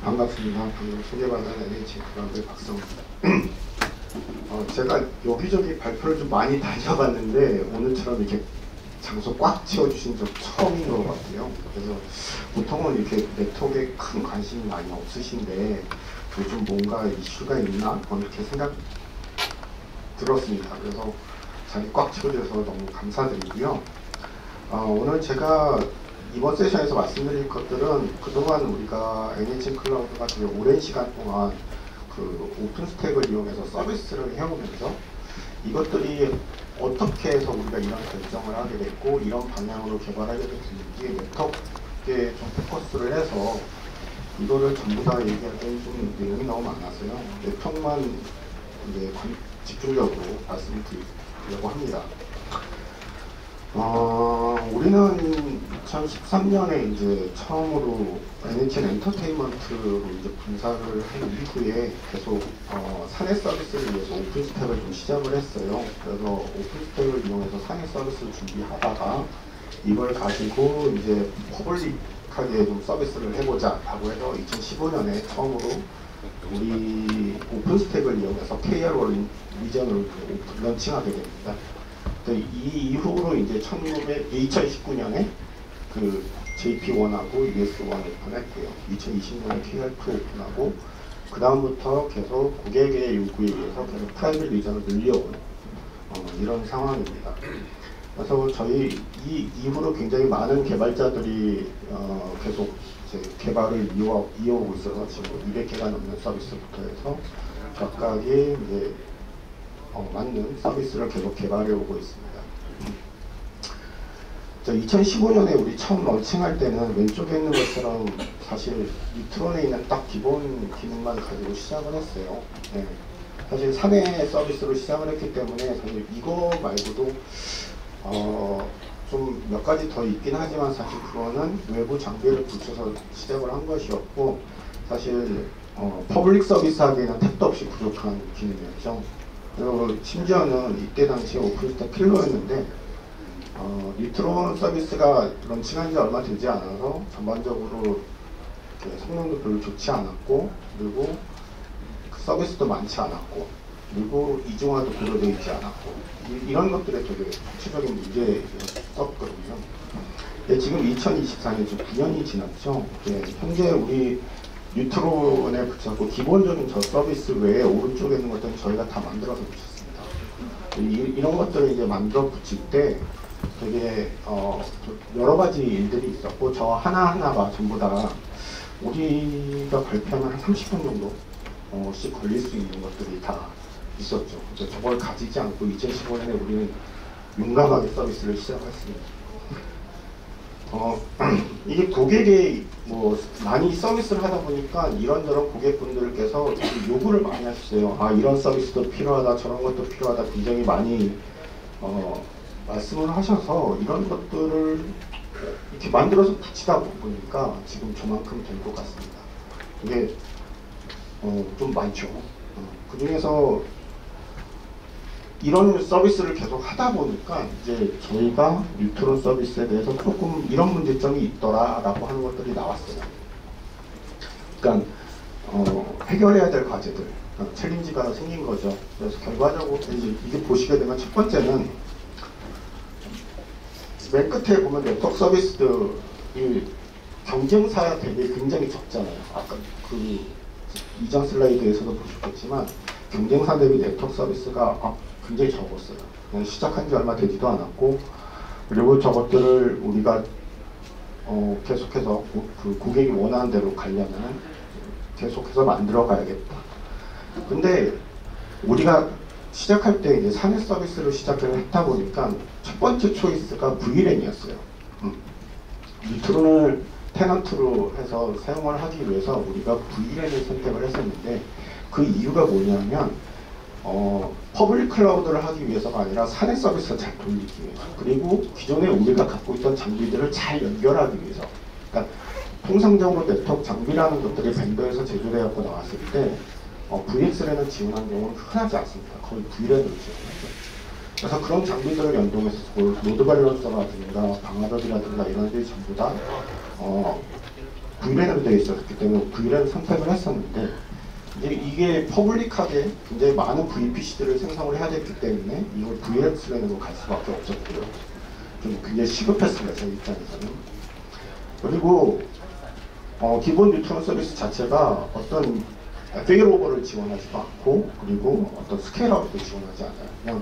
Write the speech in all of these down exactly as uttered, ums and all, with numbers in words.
반갑습니다. 방금 소개받은 엔에이치 클라우드의 박성우입니다. 어, 제가 여기저기 발표를 좀 많이 다녀봤는데 오늘처럼 이렇게 장소 꽉 채워주신 적 처음인 것 같아요. 그래서 보통은 이렇게 네트워크에 큰 관심이 많이 없으신데 요즘 뭔가 이슈가 있나? 이렇게 생각 들었습니다. 그래서 자리 꽉 채워줘서 너무 감사드리고요. 어, 오늘 제가 이번 세션에서 말씀드릴 것들은 그동안 우리가 엔에이치 클라우드가 되게 오랜 시간 동안 그 오픈스택을 이용해서 서비스를 해오면서 이것들이 어떻게 해서 우리가 이런 결정을 하게 됐고 이런 방향으로 개발하게 됐는지 네트워크에 좀 포커스를 해서 이거를 전부 다 얘기하기엔 좀 내용이 너무 많아서요. 네트워크만 이제 집중적으로 말씀을 드리려고 합니다. 어, 우리는 이천십삼 년에 이제 처음으로 엔에이치 엔터테인먼트로 이제 분사를 한 이후에 계속 어, 사내 서비스를 위해서 오픈스택을 좀 시작을 했어요. 그래서 오픈스택을 이용해서 사내 서비스를 준비하다가 이걸 가지고 이제 퍼블릭하게 좀 서비스를 해보자 라고 해서 이천십오 년에 처음으로 우리 오픈스택을 이용해서 케이알 리전을 런칭하게 됩니다. 이 이후로 이제 이천십구 년에 그 제이피원하고 유에스원 오픈했고요. 이천이십 년에 케이알 투 오픈하고 그 다음부터 계속 고객의 요구에 의해서 계속 프라이빗 리전을 늘려온 어, 이런 상황입니다. 그래서 저희 이 이후로 굉장히 많은 개발자들이 어, 계속 이제 개발을 이어, 이어오고 있어서 지금 이백 개가 넘는 서비스부터 해서 각각의 이제 어, 맞는 서비스를 계속 개발해 오고 있습니다. 이천십오 년에 우리 처음 런칭할 때는 왼쪽에 있는 것처럼 사실 뉴트론에 있는 딱 기본 기능만 가지고 시작을 했어요. 네. 사실 사내 서비스로 시작을 했기 때문에 사실 이거 말고도 어, 좀 몇 가지 더 있긴 하지만 사실 그거는 외부 장비를 붙여서 시작을 한 것이었고 사실 어, 퍼블릭 서비스 하기에는 택도 없이 부족한 기능이었죠. 그리고 심지어는 이때 당시에 오픈스택 킬러였는데 어, 뉴트론 서비스가 런칭한 지 얼마 되지 않아서 전반적으로 성능도 별로 좋지 않았고 그리고 그 서비스도 많지 않았고 그리고 이중화도 고려되어 있지 않았고 이, 이런 것들에 되게 구체적인 문제였었거든요. 네, 지금 이천이십사 년, 지금 구 년이 지났죠. 네, 현재 우리 뉴트론에 붙였고 기본적인 저 서비스 외에 오른쪽에 있는 것들은 저희가 다 만들어서 붙였습니다. 이, 이런 것들을 이제 만들어 붙일 때 되게 어, 여러 가지 일들이 있었고 저 하나하나가 전부 다 우리가 발표하면 한 삼십 분 정도 어, 씩 걸릴 수 있는 것들이 다 있었죠. 저걸 가지지 않고 이천십오 년에 우리는 용감하게 서비스를 시작했습니다. 어, 이게 고객이 뭐 많이 서비스를 하다 보니까 이런저런 고객분들께서 요구를 많이 하셨어요. 아, 이런 서비스도 필요하다, 저런 것도 필요하다, 굉장히 많이 어, 말씀을 하셔서 이런 것들을 이렇게 만들어서 붙이다 보니까 지금 저만큼 된 것 같습니다. 이게 어, 좀 많죠. 어, 그 중에서 이런 서비스를 계속 하다 보니까 이제 저희가 뉴트론 서비스에 대해서 조금 이런 문제점이 있더라라고 하는 것들이 나왔어요. 그러니까 어, 해결해야 될 과제들, 어, 챌린지가 생긴 거죠. 그래서 결과적으로 이제 이게 보시게 되면 첫 번째는 맨 끝에 보면 네트워크 서비스들이 경쟁사 대비 굉장히 적잖아요. 아까 그 이전 슬라이드에서도 보셨겠지만 경쟁사 대비 네트워크 서비스가 아, 굉장히 적었어요. 그냥 시작한 지 얼마 되지도 않았고 그리고 저것들을 우리가 어, 계속해서 고, 그 고객이 원하는 대로 가려면 계속해서 만들어 가야겠다. 근데 우리가 시작할 때 이제 사내 서비스를 시작을 했다 보니까 첫 번째 초이스가 브이랜이었어요. 음. 뉴트론을 테넌트로 해서 사용을 하기 위해서 우리가 브이랜을 선택을 했었는데 그 이유가 뭐냐면 어, 퍼블릭 클라우드를 하기 위해서가 아니라 사내 서비스를 잘 돌리기 위해서 그리고 기존에 우리가 갖고 있던 장비들을 잘 연결하기 위해서 그러니까 통상적으로 네트워크 장비라는 것들이 벤더에서 제조되어 갖고 나왔을 때 어, 브이엑스랜을 지원한 경우는 흔하지 않습니다. 거의 브이랜으로 지원하죠. 그래서 그런 장비들을 연동해서 로드 밸런서라든가 방화벽이라든가 이런 것들이 전부 다 어, 브이랜으로 되어 있었기 때문에 브이랜 선택을 했었는데, 이제 이게 퍼블릭하게 굉장히 많은 브이피씨들을 생성을 해야 됐기 때문에 이걸 브이엑스랜으로 갈 수밖에 없었고요. 좀 굉장히 시급했습니다, 제 입장에서는. 그리고 어, 기본 뉴트론 서비스 자체가 어떤 페일오버를 지원하지도 않고, 그리고 어떤 스케일업도 지원하지 않아요. 그냥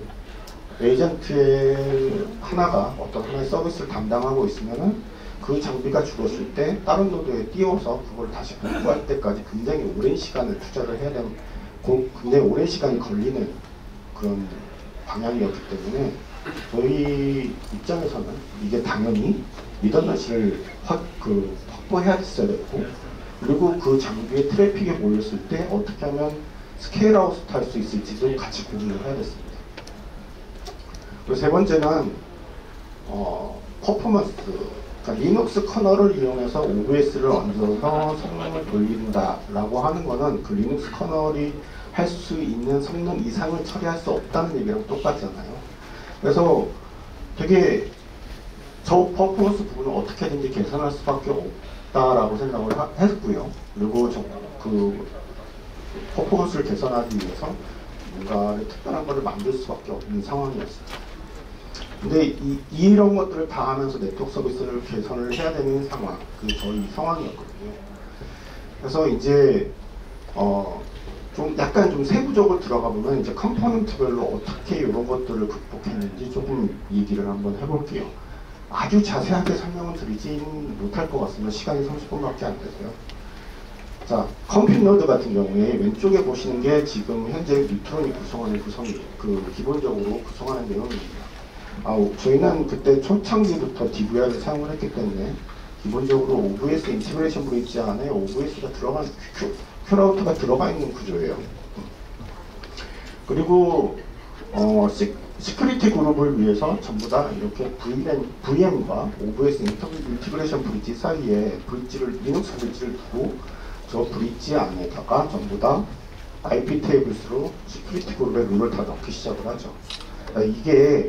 에이전트 하나가 어떤 하나의 서비스를 담당하고 있으면은 그 장비가 죽었을 때 다른 노드에 띄워서 그걸 다시 복구할 때까지 굉장히 오랜 시간을 투자를 해야 되는, 굉장히 오랜 시간이 걸리는 그런 방향이었기 때문에 저희 입장에서는 이게 당연히 리던던시를 확, 그, 확보해야 됐어야 됐고, 그리고 그 장비에 트래픽이 몰렸을 때 어떻게 하면 스케일아웃 할 수 있을지도 같이 고민을 해야 됐습니다. 그리고 세 번째는 어, 퍼포먼스, 그러니까 리눅스 커널을 이용해서 오비에스를 얹어서 성능을 돌린다라고 하는 거는 그 리눅스 커널이 할 수 있는 성능 이상을 처리할 수 없다는 얘기랑 똑같잖아요. 그래서 되게 저 퍼포먼스 부분을 어떻게든지 개선할 수밖에 없다라고 생각을 하, 했고요. 그리고 저, 그 퍼포먼스를 개선하기 위해서 뭔가를 특별한 것을 만들 수밖에 없는 상황이었어요. 근데 이, 이런 것들을 다 하면서 네트워크 서비스를 개선을 해야 되는 상황, 그 저희 상황이었거든요. 그래서 이제 어, 좀 약간 좀 세부적으로 들어가 보면 이제 컴포넌트별로 어떻게 이런 것들을 극복했는지 조금 얘기를 한번 해볼게요. 아주 자세하게 설명을 드리진 못할 것 같습니다. 시간이 삼십 분밖에 안 돼서요. 자, 컴퓨터 노드 같은 경우에 왼쪽에 보시는 게 지금 현재 뉴트론이 구성하는 구성이 그 기본적으로 구성하는 내용입니다. 아, 저희는 그때 초창기부터 디브이알을 사용을 했기 때문에 기본적으로 오비에스 인티그레이션 브릿지 안에 오비에스가 들어간 큐, 큐라우터가 들어가 있는 구조예요. 그리고 어, 시, 시큐리티 그룹을 위해서 전부 다 이렇게 브이엠, 브이엠과 오비에스 인티그레이션 브릿지 사이에 브릿지를, 리눅스 브릿지를 두고 저 브릿지 안에다가 전부 다 아이피 테이블스로 시큐리티 그룹의 룰을 다 넣기 시작을 하죠. 그러니까 이게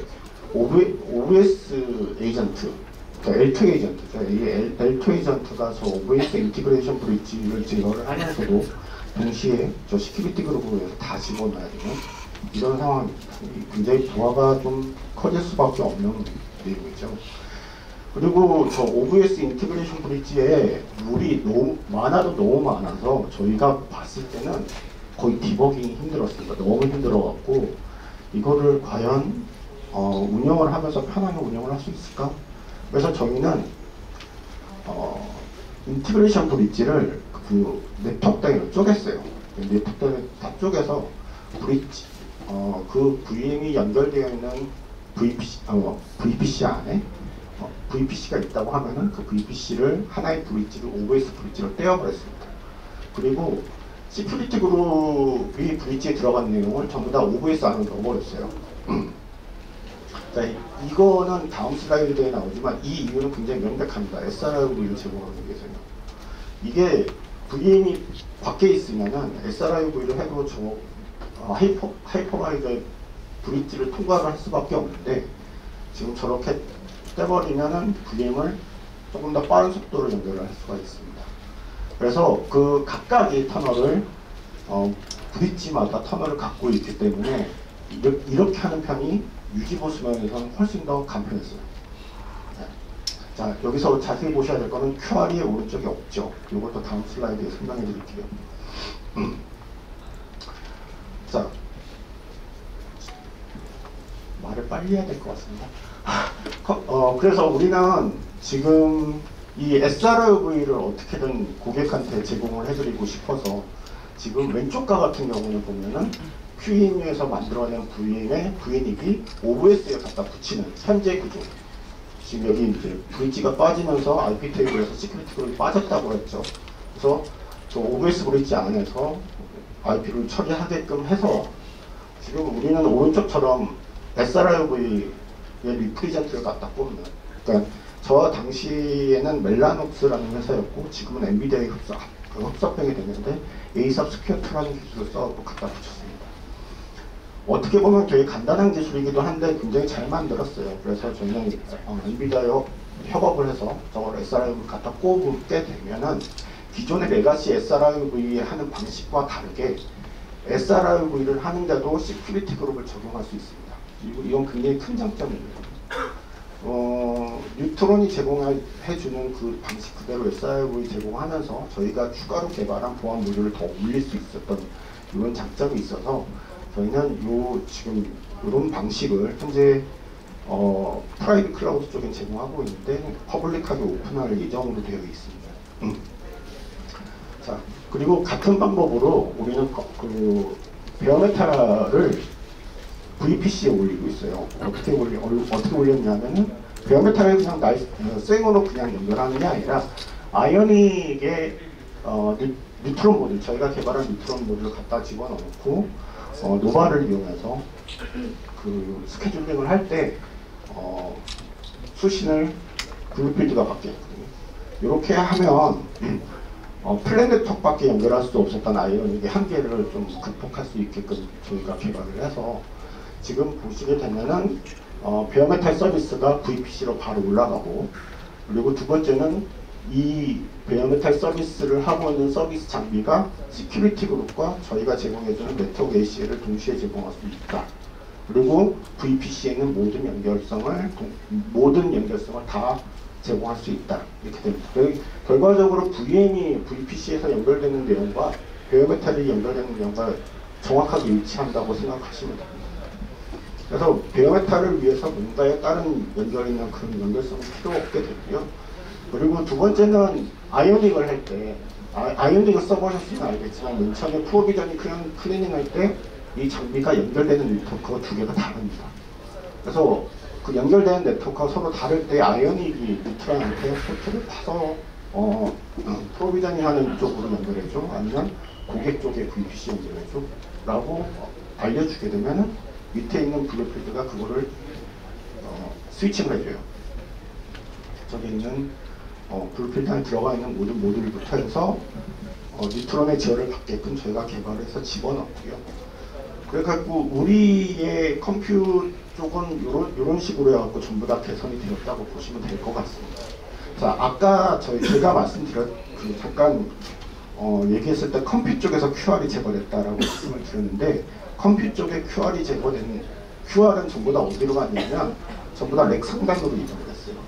오비에스 에이전트, 그러니까 엘 투 에이전트죠. 이 엘 투 에이전트가 저 오비에스 인티그레이션 브릿지를 제어를 하면서도 동시에 저 시큐리티 그룹을 위해서 다 집어넣어야 되는 이런 상황입니다. 굉장히 부하가 좀 커질 수밖에 없는 내용이죠. 그리고 저 오비에스 인티그레이션 브릿지에 룰이 너무 많아도 너무 많아서 저희가 봤을 때는 거의 디버깅이 힘들었습니다. 너무 힘들어갖고 이거를 과연 어, 운영을 하면서 편하게 운영을 할 수 있을까? 그래서 저희는 어, 인티그레이션 브릿지를 그 네트워크 단위로 쪼갰어요. 네트워크 단위로 다 쪼개서 브릿지, 어, 그 브이엠이 연결되어 있는 브이피씨, 어, 브이피씨 안에 어, 브이피씨가 있다고 하면은 그 브이피씨를 하나의 브릿지를 오비에스 브릿지로 떼어버렸습니다. 그리고 시큐리티 그룹이 브릿지에 들어간 내용을 전부 다 오비에스 안으로 넣어버렸어요. 자, 이거는 다음 슬라이드에 나오지만 이 이유는 굉장히 명백합니다. 에스알아이브이를 제공하기 위해서요. 이게 브이엠이 밖에 있으면은 에스알아이브이를 해도 저 어, 하이퍼, 하이퍼바이저의 브릿지를 통과를 할 수밖에 없는데 지금 저렇게 떼버리면은 브이엠을 조금 더 빠른 속도로 연결할 수가 있습니다. 그래서 그 각각의 터널을 어, 브릿지마다 터널을 갖고 있기 때문에 이렇게, 이렇게 하는 편이 유지보수 면에서는 훨씬 더 간편했어요. 네. 자, 여기서 자세히 보셔야 될 거는 큐알이 오른쪽에 없죠. 이것도 다음 슬라이드에 설명해 드릴게요. 음. 자, 말을 빨리 해야 될 것 같습니다. 어, 그래서 우리는 지금 이 에스알아이브이를 어떻게든 고객한테 제공을 해드리고 싶어서 지금 왼쪽과 같은 경우는 보면은 큐이엠유에서 만들어낸 브이엠의 브이엔입이 오비에스에 갖다 붙이는 현재 구조. 지금 여기 이제 브릿지가 빠지면서 아이피 테이블에서 시큐리티 그룹이 빠졌다고 했죠. 그래서 저 오비에스 브릿지 안에서 아이피를 처리하게끔 해서 지금 우리는 오른쪽처럼 에스알아이브이의 리프리젠트를 갖다 꼽는. 그러니까 저 당시에는 멜라녹스라는 회사였고 지금은 엔비디아의 흡사, 그 흡사평이 됐는데 에이삽 스퀘어투라는 기술을 써서 갖다 붙였습니다. 어떻게 보면 되게 간단한 기술이기도 한데 굉장히 잘 만들었어요. 그래서 저희는 어, 엔비디아의 협업을 해서 저걸 에스알아이브이를 갖다 꼽게 되면은 기존의 레가시 에스알아이브이 하는 방식과 다르게 에스알아이브이를 하는데도 시큐리티 그룹을 적용할 수 있습니다. 그리고 이건 굉장히 큰 장점입니다. 어, 뉴트론이 제공해주는 그 방식 그대로 에스알아이브이 제공하면서 저희가 추가로 개발한 보안 모듈을 더 올릴 수 있었던 이런 장점이 있어서 저희는 요 지금 이런 방식을 현재 어, 프라이빗 클라우드 쪽에 제공하고 있는데 퍼블릭하게 오픈할 예정으로 되어 있습니다. 음. 자, 그리고 같은 방법으로 우리는 그 베어메타를 브이피씨에 올리고 있어요. 어떻게 올리, 어떻게 올렸냐면은 베어메타를 그냥 나이, 생으로 그냥 연결하는 게 아니라 아이오닉의 어, 뉴, 뉴트론 모듈, 저희가 개발한 뉴트론 모듈을 갖다 집어넣고 어, 노바를 이용해서 그 스케줄링을 할 때 어, 수신을 블루필드가 바뀌었거든요. 이렇게 하면 어, 플래닛톡밖에 연결할 수 없었던 아이오닉의 한계를 좀 극복할 수 있게끔 저희가 개발을 해서 지금 보시게 되면은 어, 베어메탈 서비스가 브이피씨로 바로 올라가고, 그리고 두 번째는 이 베어메탈 서비스를 하고 있는 서비스 장비가 시큐리티 그룹과 저희가 제공해주는 네트워크 에이씨엘을 동시에 제공할 수 있다. 그리고 브이피씨에 있는 모든 연결성을 모든 연결성을 다 제공할 수 있다. 이렇게 됩니다. 결과적으로 브이엠이 브이피씨에서 연결되는 내용과 베어메탈이 연결되는 내용과 정확하게 일치한다고 생각하시면 됩니다. 그래서 베어메탈을 위해서 뭔가에 다른 연결 있는 그런 연결성이 필요 없게 되고요. 그리고 두 번째는 아이오닉을 할 때, 아이오닉을 써보셨으면 알겠지만 맨 처음에 프로비전이 클리닝 할 때 이 장비가 연결되는 네트워크가 두 개가 다릅니다. 그래서 그 연결되는 네트워크가 서로 다를 때 아이오닉이 뉴트론한테 포트를 파서 어, 어, 프로비전이 하는 쪽으로 연결해줘, 아니면 고객 쪽에 브이피씨 연결해줘 라고 알려주게 되면은 밑에 있는 블루필드가 그거를 어, 스위칭을 해줘요. 저기 있는 어, 블루필드 안에 들어가 있는 모든 모듈부터 해서 어, 뉴트론의 제어를 받게끔 저희가 개발해서 집어넣고요. 그래갖고 우리의 컴퓨 쪽은 이런 이런 식으로 해갖고 전부 다 개선이 되었다고 보시면 될 것 같습니다. 자, 아까 저희 제가 말씀드렸 그 잠깐 어, 얘기했을 때 컴퓨 쪽에서 큐알이 제거됐다라고 말씀을 드렸는데, 컴퓨 쪽에 큐알이 제거된 큐알은 전부 다 어디로 갔냐면 전부 다 렉 상단으로 이동을 했어요.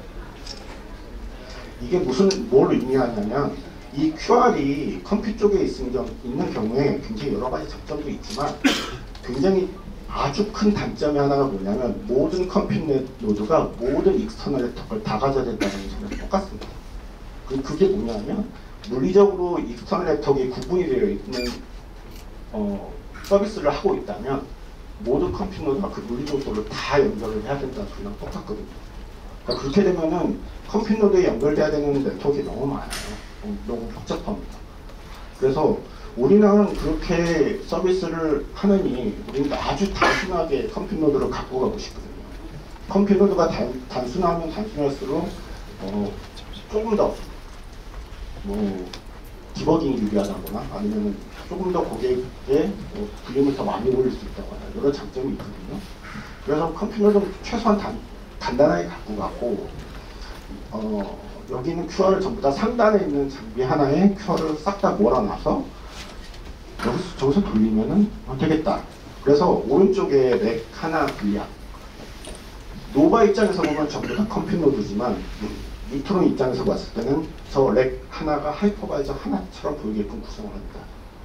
이게 무슨 뭘 의미하냐면 이 큐알이 컴퓨 쪽에 있는, 경, 있는 경우에 굉장히 여러 가지 장점도 있지만 굉장히 아주 큰 단점이 하나가 뭐냐면 모든 컴퓨터 노드가 모든 익스터널 네트워크를 다 가져야 된다는 점이 똑같습니다. 그게 뭐냐면 물리적으로 익스터널 네트워크에 구분이 되어 있는 어, 서비스를 하고 있다면 모든 컴퓨터 노드가 그 물리적 도를 다 연결을 해야 된다는 소리랑 똑같거든요. 그러니까 그렇게 되면은 컴퓨터 노드에 연결돼야 되는 네트워크가 너무 많아요. 너무 복잡합니다. 그래서 우리는 그렇게 서비스를 하느니 우리는 아주 단순하게 컴퓨터 노드를 갖고 가고 싶거든요. 컴퓨터 노드가 단, 단순하면 단순할수록 어, 조금 더 뭐 디버깅이 유리하다거나 아니면 조금 더 고객의 뭐 브이엠을 더 많이 올릴 수 있다거나 여러 장점이 있거든요. 그래서 컴퓨터 노드는 최소한 단, 간단하게 갖고 가고 어, 여기는 큐알을 전부 다 상단에 있는 장비 하나에 큐알을 싹 다 몰아놔서 여기서, 저기서 돌리면은 어, 되겠다. 그래서 오른쪽에 렉 하나 분량. 노바 입장에서 보면 전부 다 컴퓨터 노드지만 뉴트론 입장에서 봤을 때는 저 렉 하나가 하이퍼바이저 하나처럼 보이게끔 구성을 합니다.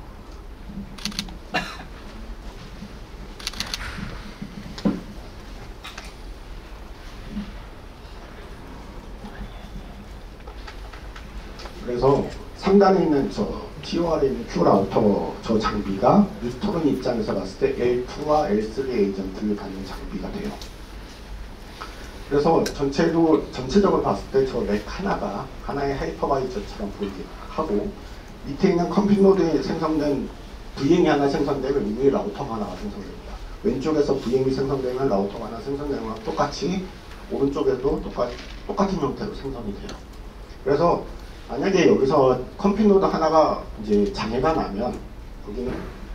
그래서 상단에 있는 저 티오알에 있는 Q라우터 저 장비가 뉴트론 입장에서 봤을 때 엘 투와 엘 쓰리 에이전트를 갖는 장비가 돼요. 그래서 전체로, 전체적으로 봤을 때 저 렉 하나가 하나의 하이퍼바이저처럼 보이게 하고 밑에 있는 컴퓨터 노드에 생성된 브이엠이 하나 생성되면 위에 라우터가 하나가 생성됩니다. 왼쪽에서 브이엠이 생성되면 라우터가 하나 생성되는 거랑 똑같이 오른쪽에도 똑같, 똑같은 형태로 생성이 돼요. 그래서 만약에 여기서 컴퓨터 노드 하나가 이제 장애가 나면 여기는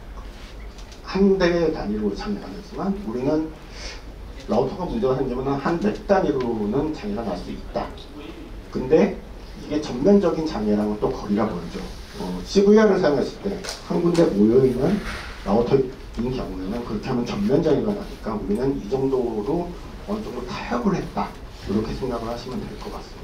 한 대 단위로 장애가 나지만 우리는 라우터가 문제가 생기면 한 백 단위로는 장애가 날 수 있다. 근데 이게 전면적인 장애랑은 또 거리가 멀죠. 어, 씨브이알을 사용했을 때 한 군데 모여있는 라우터인 경우에는 그렇게 하면 전면장애가 나니까 우리는 이 정도로 어느 정도 타협을 했다. 이렇게 생각을 하시면 될 것 같습니다.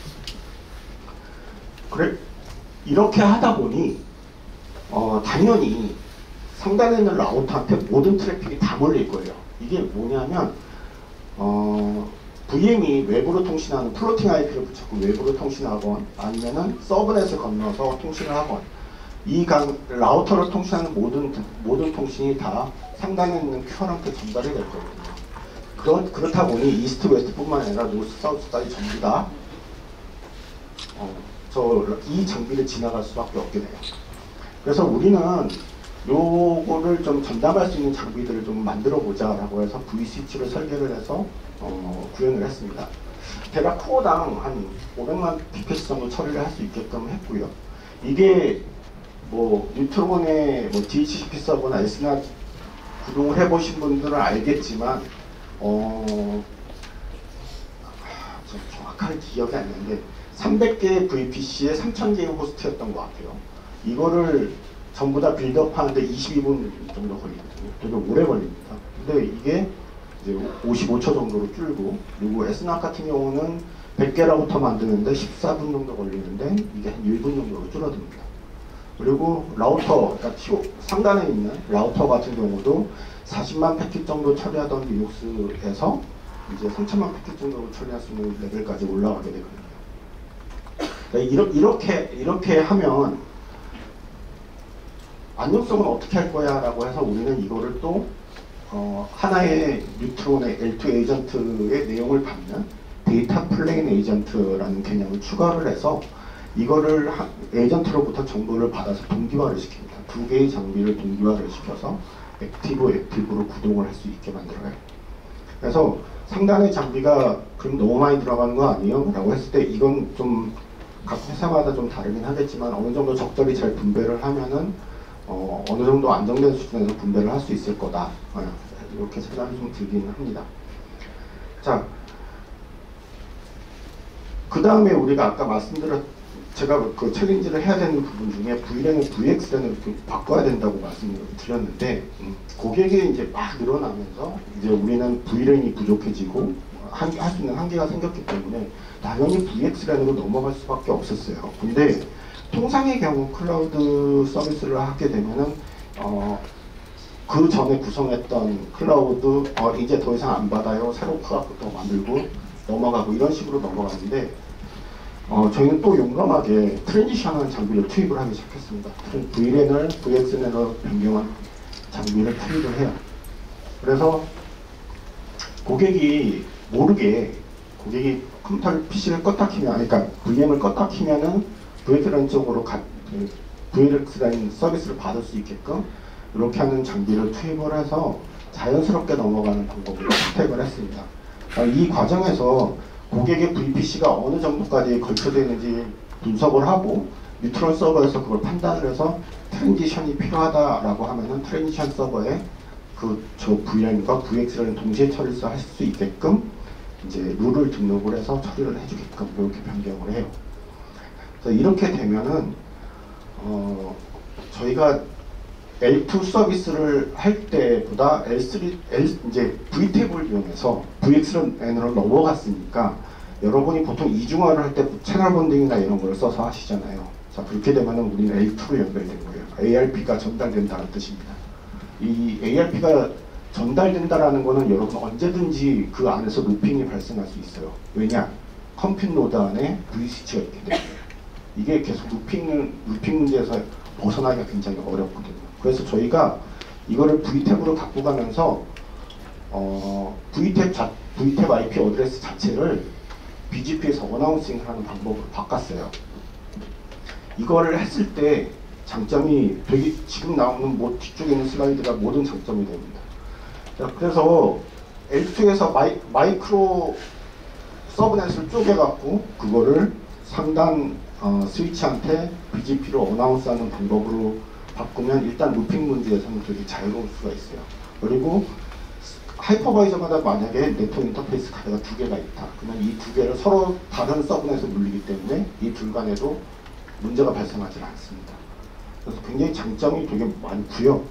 그래, 이렇게 하다 보니 어, 당연히 상단에 있는 라우터한테 모든 트래픽이 다 몰릴 거예요. 이게 뭐냐면 어, 브이엠이 외부로 통신하는 플로팅 아이피를 붙였고 외부로 통신하건 아니면은 서브넷을 건너서 통신을 하건 이 강, 라우터를 통신하는 모든 모든 통신이 다 상단에 있는 큐알한테 전달이 될 거거든요. 그렇, 그렇다 보니 이스트 웨스트뿐만 아니라 노스 사우스까지 전부 다 어, 저 이 장비를 지나갈 수밖에 없게 돼요. 그래서 우리는 요거를 좀 전담할 수 있는 장비들을 좀 만들어 보자라고 해서 브이 스위치를 설계를 해서 어, 구현을 했습니다. 대략 코어당 한 오백만 피피에스 정도 처리를 할 수 있게끔 했고요. 이게 뭐 뉴트론의 뭐 디에이치시피 서버나 에스나 구동을 해보신 분들은 알겠지만 어, 좀 정확하게 기억이 안 나는데 삼백 개의 브이피씨에 삼천 개의 호스트였던 것 같아요. 이거를 전부 다 빌드업 하는데 이십이 분 정도 걸리거든요. 되게 오래 걸립니다. 근데 이게 이제 오십오 초 정도로 줄고, 그리고 에스나 같은 경우는 백 개 라우터 만드는데 십사 분 정도 걸리는데 이게 한 일 분 정도로 줄어듭니다. 그리고 라우터, 그러니까 티오, 상단에 있는 라우터 같은 경우도 사십만 패킷 정도 처리하던 리눅스에서 이제 삼천만 패킷 정도 처리할 수 있는 레벨까지 올라가게 되거든요. 그러니까 이렇게, 이렇게 하면 안정성은 어떻게 할 거야 라고 해서 우리는 이거를 또 어, 하나의 뉴트론의 엘 투 에이전트의 내용을 받는 데이터 플레인 에이전트라는 개념을 추가를 해서 이거를 하, 에이전트로부터 정보를 받아서 동기화를 시킵니다. 두 개의 장비를 동기화를 시켜서 액티브 액티브로 구동을 할 수 있게 만들어요. 그래서 상단의 장비가 그럼 너무 많이 들어가는 거 아니에요? 라고 했을 때 이건 좀 각 회사마다 좀 다르긴 하겠지만 어느 정도 적절히 잘 분배를 하면은 어, 어느 정도 안정된 수준에서 분배를 할 수 있을 거다. 어, 이렇게 생각이 좀 들긴 합니다. 자, 그 다음에 우리가 아까 말씀드렸, 제가 그 챌린지를 해야 되는 부분 중에 브이랜을 브이엑스랜으로 바꿔야 된다고 말씀을 드렸는데, 음, 고객이 이제 막 늘어나면서 이제 우리는 브이랜이 부족해지고 할 수 있는 한계가 생겼기 때문에 당연히 브이엑스랜으로 넘어갈 수밖에 없었어요. 근데 통상의 경우 클라우드 서비스를 하게 되면은 어, 그 전에 구성했던 클라우드 어, 이제 더 이상 안 받아요. 새로 프로젝트 또 만들고 넘어가고 이런 식으로 넘어가는데 어, 저희는 또 용감하게 트랜지션하는 장비를 투입을 하기 시작했습니다. 브이랜을 브이엑스랜으로 변경한 장비를 투입을 해요. 그래서 고객이 모르게 고객이 컴퓨터 피씨를 껐다 키면, 그러니까 브이엠을 껐다 키면은 브이엑스랜 쪽으로 가, 브이엑스랜 서비스를 받을 수 있게끔 이렇게 하는 장비를 투입을 해서 자연스럽게 넘어가는 방법으로 선택을 했습니다. 이 과정에서 고객의 브이피씨가 어느 정도까지 걸쳐져 있는지 분석을 하고 뉴트론 서버에서 그걸 판단을 해서 트랜지션이 필요하다라고 하면은 트랜지션 서버에 그 저 브이엠과 브이엑스랜을 동시에 처리를 할 수 있게끔 이제 룰을 등록을 해서 처리를 해주게끔 이렇게 변경을 해요. 그래서 이렇게 되면은 어, 저희가 엘 투 서비스를 할 때보다 엘 쓰리, L, 이제 브이탭을 이용해서 브이엑스랜으로 넘어갔으니까 여러분이 보통 이중화를 할 때 채널 본딩이나 이런 걸 써서 하시잖아요. 자, 그렇게 되면은 우리는 엘 투로 연결된 거예요. 에이알피가 전달된다는 뜻입니다. 이 에이알피가 전달된다라는 거는 여러분 언제든지 그 안에서 루핑이 발생할 수 있어요. 왜냐? 컴퓨터 노드 안에 브이스위치가 있기 때문에. 이게 계속 루핑, 루핑 문제에서 벗어나기가 굉장히 어렵거든요. 그래서 저희가 이거를 브이탭으로 갖고 가면서 어, 브이탭, 자, 브이탭 아이피 어드레스 자체를 비지피에서 어나운싱을 하는 방법으로 바꿨어요. 이거를 했을 때 장점이 되게 지금 나오는 뭐 뒤쪽에 있는 슬라이드가 모든 장점이 됩니다. 자, 그래서 엘 투에서 마이, 마이크로 서브넷을 쪼개갖고 그거를 상단 어, 스위치한테 비지피로 어나운스하는 방법으로 바꾸면 일단 루핑 문제에서는 되게 자유로울 수가 있어요. 그리고 하이퍼바이저마다 만약에 네트워크 인터페이스 카드가 두 개가 있다. 그러면 이 두 개를 서로 다른 서브넷에 물리기 때문에 이 둘 간에도 문제가 발생하지 않습니다. 그래서 굉장히 장점이 되게 많고요.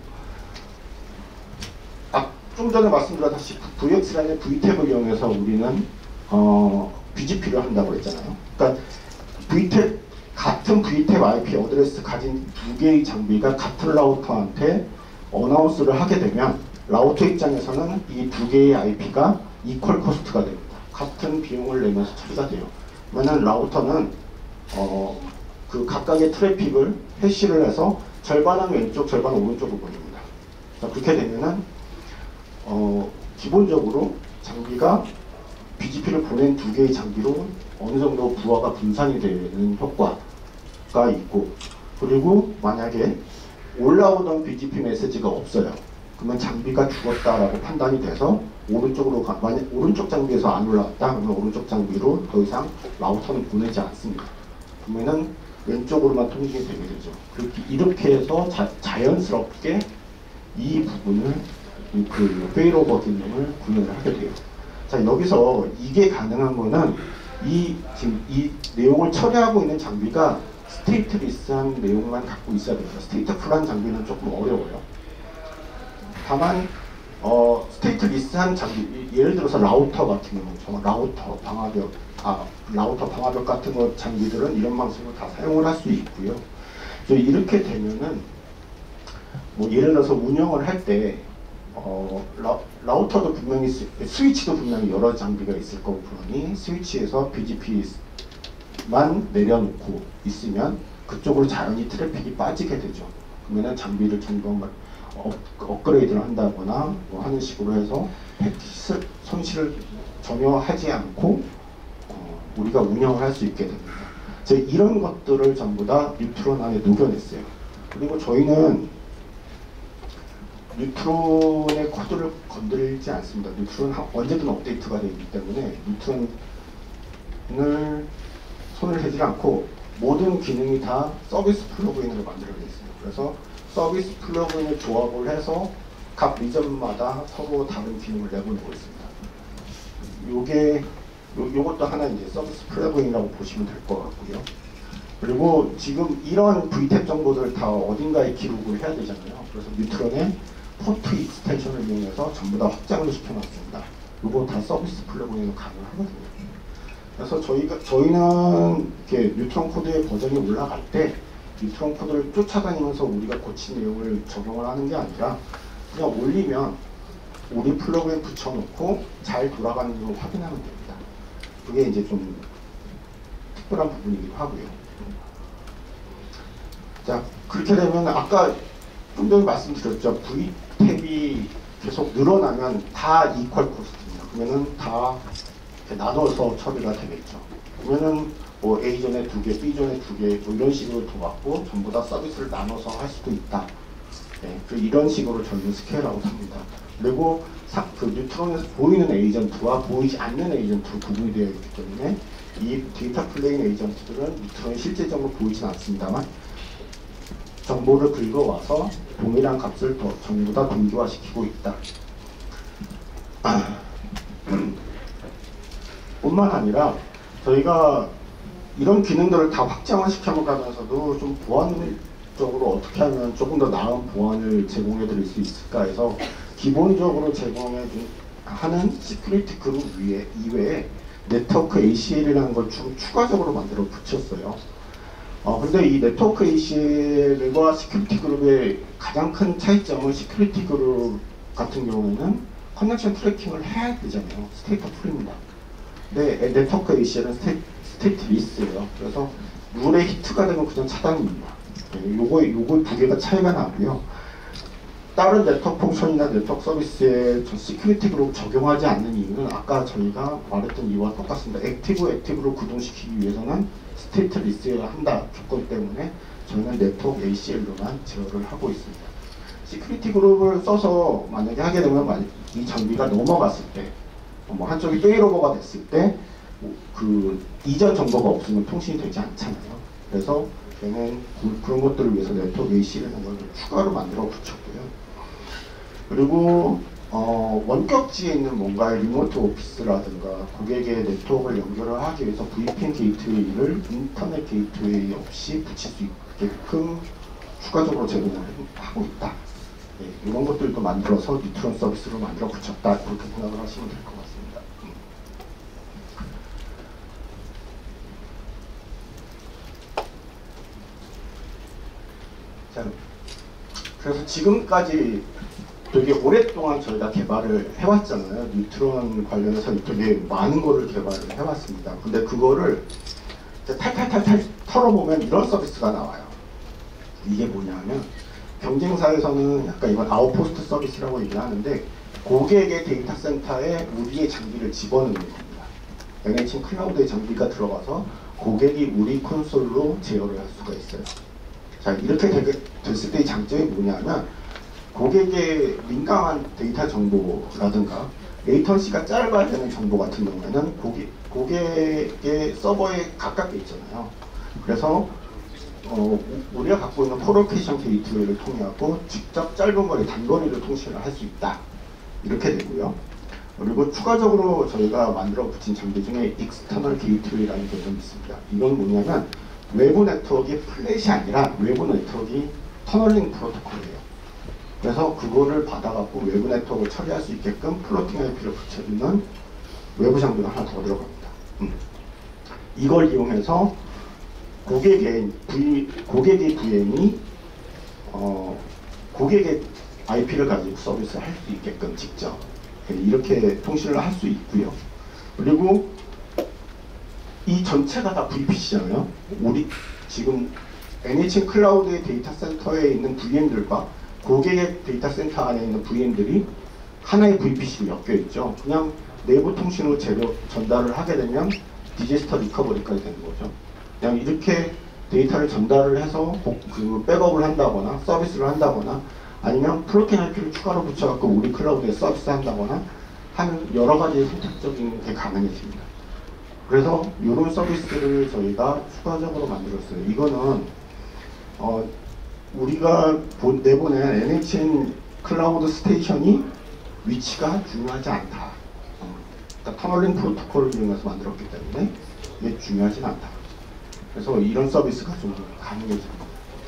아, 좀 전에 말씀드렸다시피 브이엑스라인의 브이탭을 이용해서 우리는 어, 비지피를 한다고 했잖아요. 그러니까 브이탭, 같은 브이탭 아이피 어드레스 가진 두 개의 장비가 같은 라우터한테 어나운스를 하게 되면 라우터 입장에서는 이 두 개의 아이피가 이퀄 코스트가 됩니다. 같은 비용을 내면서 처리가 돼요. 그러면 라우터는 어, 그 각각의 트래픽을 해시를 해서 절반은 왼쪽, 절반은 오른쪽으로 보냅니다. 자, 그렇게 되면은 어, 기본적으로 장비가 비지피를 보낸 두 개의 장비로 어느 정도 부하가 분산이 되는 효과가 있고, 그리고 만약에 올라오던 비지피 메시지가 없어요. 그러면 장비가 죽었다라고 판단이 돼서 오른쪽으로 가, 만약 오른쪽 장비에서 안 올라왔다 그러면 오른쪽 장비로 더 이상 라우터는 보내지 않습니다. 그러면은 왼쪽으로만 통신이 되게 되죠. 그렇게 이렇게 해서 자, 자연스럽게 이 부분을 그 페일오버 기능을 구현을 하게 돼요. 자, 여기서 이게 가능한 거는 이 지금 이 내용을 처리하고 있는 장비가 스테이트리스한 내용만 갖고 있어야 됩니다. 스테이트풀한 장비는 조금 어려워요. 다만 어, 스테이트리스한 장비, 예를 들어서 라우터 같은 경우, 정말 라우터 방화벽, 아 라우터 방화벽 같은 거 장비들은 이런 방식으로 다 사용을 할 수 있고요. 그래서 이렇게 되면은 뭐 예를 들어서 운영을 할 때 어, 라, 라우터도 분명히 스, 스위치도 분명히 여러 장비가 있을 거고 그러니 스위치에서 비지피만 내려놓고 있으면 그쪽으로 자연히 트래픽이 빠지게 되죠. 그러면은 장비를 점검을 업, 업그레이드를 한다거나 뭐 하는 식으로 해서 패킷 손실을 전혀 하지 않고 어, 우리가 운영을 할 수 있게 됩니다. 저희 이런 것들을 전부 다 뉴트론 안에 녹여냈어요. 그리고 저희는 뉴트론의 코드를 건드리지 않습니다. 뉴트론 언제든 업데이트가 되기 때문에 뉴트론을 손을 대지 않고 모든 기능이 다 서비스 플러그인으로 만들어져 있습니다. 그래서 서비스 플러그인을 조합을 해서 각 리전마다 서로 다른 기능을 내보내고 있습니다. 요게 요, 요것도 하나 이제 서비스 플러그인이라고 보시면 될 것 같고요. 그리고 지금 이런 브이탭 정보들을 다 어딘가에 기록을 해야 되잖아요. 그래서 뉴트론의 포트 익스텐션을 이용해서 전부 다 확장을 시켜놨습니다. 이거 다 서비스 플러그인으로 가능하거든요. 그래서 저희가 저희는 이렇게 뉴트론 코드의 버전이 올라갈 때 뉴트론 코드를 쫓아다니면서 우리가 고친 내용을 적용을 하는 게 아니라 그냥 올리면 우리 플러그인 붙여놓고 잘 돌아가는 걸 확인하면 됩니다. 그게 이제 좀 특별한 부분이기도 하고요. 자, 그렇게 되면 아까 좀 전에 말씀드렸죠. 브이탭이 계속 늘어나면 다 이퀄 코스트입니다. 그러면은 다 이렇게 나눠서 처리가 되겠죠. 그러면은 뭐 A존에 두 개, B존에 두 개, 뭐 이런 식으로 도왔고 전부 다 서비스를 나눠서 할 수도 있다. 네, 이런 식으로 저희는 스케일아웃 합니다. 그리고 사, 그 뉴트론에서 보이는 에이전트와 보이지 않는 에이전트로 구분이 되어 있기 때문에 이 데이터 플레인 에이전트들은 뉴트론이 실제적으로 보이진 않습니다만 정보를 긁어와서 동일한 값을 더 전부 다 동기화시키고 있다. 뿐만 아니라 저희가 이런 기능들을 다 확장화 시켜가면서도 좀 보안적으로 어떻게 하면 조금 더 나은 보안을 제공해 드릴 수 있을까 해서 기본적으로 제공해 하는 시큐리티 그룹 위에 이외에 네트워크 에이씨엘이라는 걸 좀 추가적으로 만들어 붙였어요. 어, 근데 이 네트워크 에이씨엘과 시큐리티 그룹의 가장 큰 차이점은 시큐리티 그룹 같은 경우에는 커넥션 트래킹을 해야 되잖아요. 스테이트 풀입니다. 근데 네트워크 에이씨엘은 스테이트, 스테이트 리스예요. 그래서 룰에 히트가 되면 그냥 차단입니다. 네, 요거, 요거 두 개가 차이가 나고요. 다른 네트워크 펑션이나 네트워크 서비스에 시큐리티 그룹 적용하지 않는 이유는 아까 저희가 말했던 이유와 똑같습니다. 액티브 액티브로 구동시키기 위해서는 스테이트 리스를 한다 조건 때문에 저희는 네트워크 에이씨엘로만 제어를 하고 있습니다. 시큐리티 그룹을 써서 만약에 하게 되면 이 장비가 넘어갔을 때, 뭐 한쪽이 페일오버가 됐을 때 그 이전 정보가 없으면 통신이 되지 않잖아요. 그래서 저희는 그런 것들을 위해서 네트워크 에이씨엘이라는 걸 추가로 만들어 붙였고요. 그리고 어, 원격지에 있는 뭔가의 리모트 오피스라든가 고객의 네트워크를 연결을 하기 위해서 브이피엔 게이트웨이를 인터넷 게이트웨이 없이 붙일 수 있게끔 추가적으로 제공을 하고 있다. 네, 이런 것들도 만들어서 뉴트론 서비스로 만들어 붙였다. 그렇게 생각을 하시면 될 것 같습니다. 자, 그래서 지금까지 되게 오랫동안 저희가 개발을 해왔잖아요. 뉴트론 관련해서 되게 많은 거를 개발을 해왔습니다. 근데 그거를 이제 탈탈탈탈 털어보면 이런 서비스가 나와요. 이게 뭐냐면 경쟁사에서는 약간 이건 아웃포스트 서비스라고 얘기를 하는데 고객의 데이터 센터에 우리의 장비를 집어넣는 겁니다. 엔에이치 클라우드의 장비가 들어가서 고객이 우리 콘솔로 제어를 할 수가 있어요. 자, 이렇게 되게 됐을 때의 장점이 뭐냐면 고객의 민감한 데이터 정보라든가 레이턴시가 짧아야 되는 정보 같은 경우에는 고객, 고객의 서버에 가깝게 있잖아요. 그래서 어, 우리가 갖고 있는 코로케이션 게이트웨이를 통해하고 직접 짧은 거리, 단거리를 통신을 할 수 있다. 이렇게 되고요. 그리고 추가적으로 저희가 만들어 붙인 장비 중에 익스터널 게이트웨이라는 개념이 있습니다. 이건 뭐냐면 외부 네트워크가 플랫이 아니라 외부 네트워크가 터널링 프로토콜이에요. 그래서 그거를 받아갖고 외부 네트워크를 처리할 수 있게끔 플로팅 아이피를 붙여주는 외부 장비가 하나 더 들어갑니다. 음. 이걸 이용해서 고객의 V, 고객의 브이엠이 어, 고객의 아이피를 가지고 서비스를 할 수 있게끔 직접 이렇게 통신을 할 수 있고요. 그리고 이 전체가 다 브이피씨잖아요. 우리 지금 엔에이치 클라우드의 데이터 센터에 있는 브이엠들과 고객의 데이터 센터 안에 있는 브이엠들이 하나의 브이피씨로 엮여 있죠. 그냥 내부 통신으로 재료 전달을 하게 되면 디제스터 리커버리까지 되는 거죠. 그냥 이렇게 데이터를 전달을 해서 그 백업을 한다거나 서비스를 한다거나 아니면 플로팅 아이피를 추가로 붙여갖고 우리 클라우드에 서비스 한다거나 하는 여러 가지 선택적인 게 가능해집니다. 그래서 이런 서비스를 저희가 추가적으로 만들었어요. 이거는 어, 우리가 본, 내보낸 엔에이치엔 클라우드 스테이션이 위치가 중요하지 않다. 어, 그러니까 터널링 프로토콜을 이용해서 만들었기 때문에 이게 중요하진 않다. 그래서 이런 서비스가 좀 가능해집니다.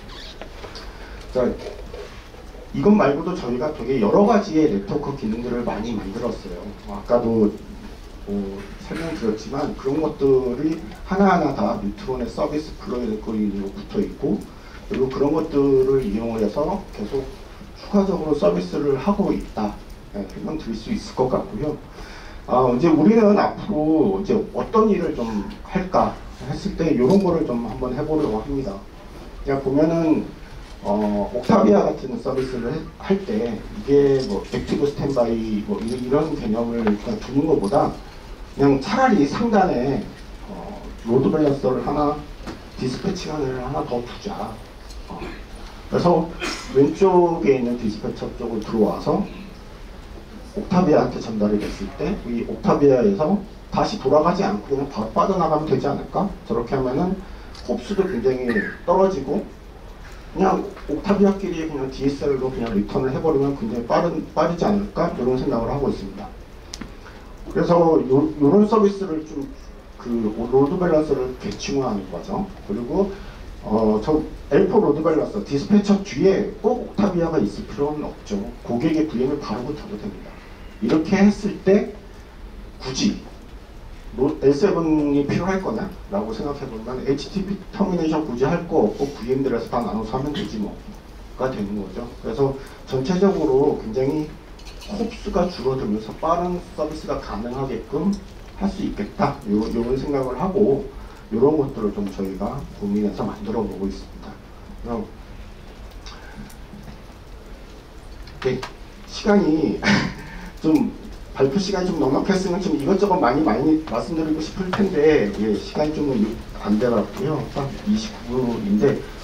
자, 이것 말고도 저희가 되게 여러 가지의 네트워크 기능들을 많이 만들었어요. 어, 아까도 뭐 설명드렸지만 그런 것들이 하나하나 다 뉴트론의 서비스 플로우로 붙어 있고 그리고 그런 것들을 이용해서 계속 추가적으로 서비스를 하고 있다. 네, 설명드릴 수 있을 것 같고요. 아, 이제 우리는 앞으로 이제 어떤 일을 좀 할까 했을 때 이런 거를 좀 한번 해보려고 합니다. 그냥 보면은 어, 옥타비아 같은 서비스를 할 때 이게 뭐 액티브 스탠바이 뭐 이런 개념을 그냥 두는 것보다 그냥 차라리 상단에 어, 로드 밸런서를 하나 디스패치관을 하나 더 두자. 어, 그래서 왼쪽에 있는 디스패처 쪽으로 들어와서 옥타비아한테 전달이 됐을 때 이 옥타비아에서 다시 돌아가지 않고 그냥 바로 빠져나가면 되지 않을까? 저렇게 하면은 홉수도 굉장히 떨어지고 그냥 옥타비아끼리 그냥 디에스엘로 그냥 리턴을 해버리면 굉장히 빠른, 빠르지 않을까? 이런 생각을 하고 있습니다. 그래서 요, 요런 서비스를 좀 그 로드 밸런서를 대칭화하는 거죠. 그리고 어, 저 엘포 로드 밸런서 디스패처 뒤에 꼭 옥타비아가 있을 필요는 없죠. 고객의 브이엠을 바로 붙여도 됩니다. 이렇게 했을 때 굳이 엘 세븐이 필요할 거냐? 라고 생각해보면 에이치티티피 터미네이션 굳이 할 거 없고 브이엠들에서 다 나눠서 하면 되지 뭐가 되는 거죠. 그래서 전체적으로 굉장히 홉수가 줄어들면서 빠른 서비스가 가능하게끔 할 수 있겠다. 요, 요런 생각을 하고 이런 것들을 좀 저희가 고민해서 만들어 보고 있습니다. 그럼 네, 시간이 좀 발표 시간이 좀 넉넉했으면 좀 이것저것 많이 많이 말씀드리고 싶을 텐데 예, 시간이 좀 안 돼갖고요. 딱 이십구 분인데